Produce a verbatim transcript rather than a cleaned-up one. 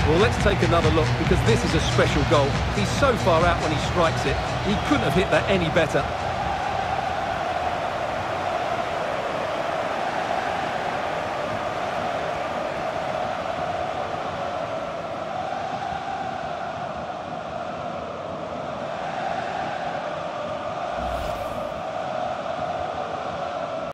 Well, let's take another look, because this is a special goal. He's so far out when he strikes it. He couldn't have hit that any better.